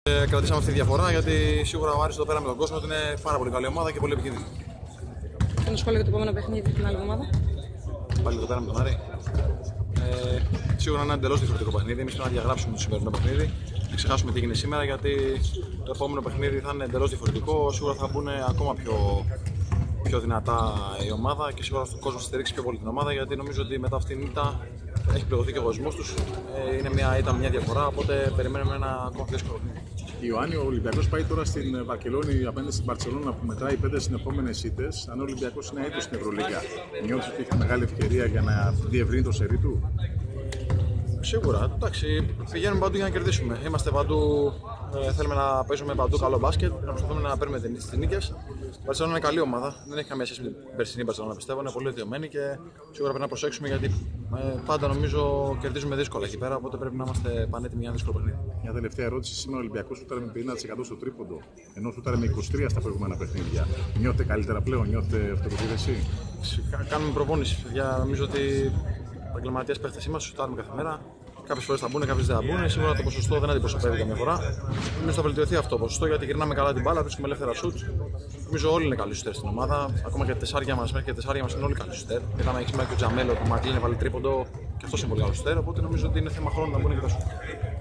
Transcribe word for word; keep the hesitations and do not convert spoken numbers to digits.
Ε, κρατήσαμε αυτή τη διαφορά γιατί σίγουρα ο Άρης εδώ πέρα με τον κόσμο ότι είναι πάρα πολύ καλή ομάδα και πολύ επικίνδυνη. Ένα σχόλιο για το επόμενο παιχνίδι την άλλη εβδομάδα. Πάλι εδώ πέρα με τον Άρη. Ε, σίγουρα είναι ένα εντελώς διαφορετικό παιχνίδι. Εμείς πρέπει να διαγράψουμε το σημερινό παιχνίδι. Να ξεχάσουμε τι έγινε σήμερα γιατί το επόμενο παιχνίδι θα είναι εντελώς διαφορετικό. Σίγουρα θα μπουν ακόμα πιο, πιο δυνατά η ομάδα και σίγουρα ο κόσμος θα στηρίξει πιο πολύ την ομάδα γιατί νομίζω ότι μετά αυτήν την ήττα έχει πληγωθεί και ο κόσμος τους. Ε, είναι μια ήττα, μια διαφορά. Οπότε περιμένουμε ένα ακόμα πιο δύσκολο παιχνίδι. Ιωάννη, ο Ολυμπιακός πάει τώρα στην Βαρκελόνη απέναντι στην Μπαρσελόνα που μετράει πέντε συνεπόμενες ήττες. Αν ο Ολυμπιακός είναι έτοιμος στην Ευρωλίγκα, νιώθει ότι έχει μεγάλη ευκαιρία για να διευρύνει το σερί του. Σίγουρα, εντάξει, πηγαίνουμε παντού για να κερδίσουμε. Είμαστε παντού, ε, θέλουμε να παίζουμε παντού καλό μπάσκετ, να προσπαθούμε να παίρνουμε τις νίκες. Η Μπαρσελόνα είναι καλή ομάδα, δεν έχει καμία σχέση με την περσινή Μπαρσελόνα, πιστεύω. Είναι πολύ βελτιωμένη και σίγουρα πρέπει να προσέξουμε γιατί ε, πάντα νομίζω κερδίζουμε δύσκολα εκεί πέρα. Οπότε πρέπει να είμαστε πανέτοιμοι για ένα δύσκολο παιχνίδι. Μια τελευταία ερώτηση. Σήμερα ο Ολυμπιακός σούταρε με πενήντα τοις εκατό στο τρίποντο, ενώ σούταρε με είκοσι τρία τοις εκατό στα προηγούμενα παιχνίδια. Νιώθετε καλύτερα πλέον, νιώθετε αυτοπεποίθηση? Κάνουμε προπόνηση. Για, νομίζω ότι οι επαγγελματίες παίχτες είμαστε, σουτάρουμε κάθε μέρα. Κάποιες φορές θα μπουν, κάποιες δεν θα μπουν. Σίγουρα το ποσοστό δεν αντιπροσωπεύει καμιά φορά. Νομίζω θα βελτιωθεί αυτό το ποσοστό γιατί γυρνάμε καλά την μπάλα, βρίσκουμε ελεύθερα σουτ. Νομίζω όλοι είναι καλοί σουτέρ στην ομάδα. Ακόμα και τα τεσσάρια μας, μέχρι και τα τεσσάρια μας είναι όλοι καλοί σουτέρ. Είδαμε σήμερα και ο Τζαμέλο που Μακλίν έβαλε τρίποντο και αυτό είναι πολύ καλό σουτέρ. Οπότε νομίζω ότι είναι θέμα χρόνου να μπουν και τα σουτ.